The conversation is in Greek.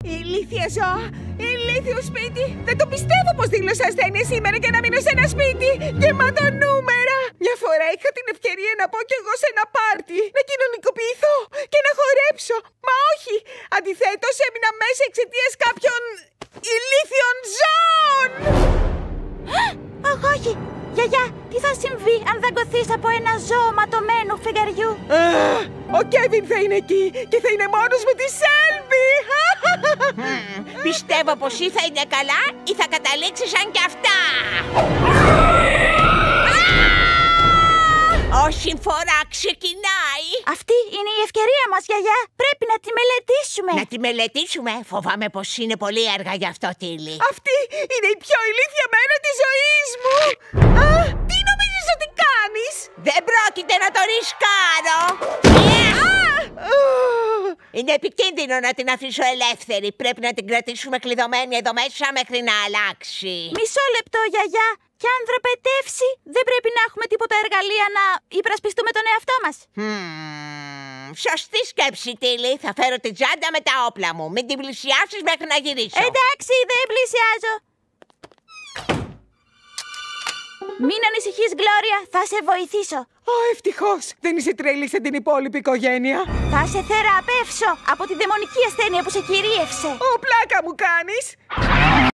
Ηλίθια ζώα, ηλίθιο σπίτι. Δεν το πιστεύω πως δήλωσα ασθένεια σήμερα και να μείνω σε ένα σπίτι γεμάτο νούμερα. Μια φορά είχα την ευκαιρία να πω κι εγώ σε ένα πάρτι, να κοινωνικοποιηθώ και να χορέψω. Μα όχι, αντιθέτως έμεινα μέσα εξαιτίας κάποιων ηλίθιων ζώων. Όχι, γιαγιά, τι θα συμβεί αν δαγκωθείς από ένα ζώο ματωμένου φεγγαριού? Ο Κέβιν θα είναι εκεί και θα είναι μόνος με τη Σέλβι. Πιστεύω πως ή θα είναι καλά ή θα καταλήξει σαν κι αυτά. Όχι φορά ξεκινάει. Αυτή είναι η ευκαιρία μας, γιαγιά. Πρέπει να τη μελετήσουμε. Να τη μελετήσουμε. Φοβάμαι πως είναι πολύ έργα γι' αυτό, Τίλι. Αυτή είναι η πιο ηλίθια μέρα της ζωής μου. Τι νομίζεις ότι κάνεις? Δεν πρόκειται να το ρισκάρω. Είναι επικίνδυνο να την αφήσω ελεύθερη. Πρέπει να την κρατήσουμε κλειδωμένη εδώ μέσα μέχρι να αλλάξει. Μισό λεπτό, γιαγιά. Κι αν δραπετεύσει, δεν πρέπει να έχουμε τίποτα εργαλεία να υπερασπιστούμε τον εαυτό μας. Σωστή σκέψη, Τίλι. Θα φέρω την τσάντα με τα όπλα μου. Μην την πλησιάσεις μέχρι να γυρίσω. Εντάξει, δεν πλησιάζω. Μην ανησυχείς, Γκλόρια. Θα σε βοηθήσω. Ευτυχώς. Δεν είσαι τρελή σαν την υπόλοιπη οικογένεια. Θα σε θεραπεύσω από τη δαιμονική ασθένεια που σε κυρίευσε. Πλάκα μου κάνεις.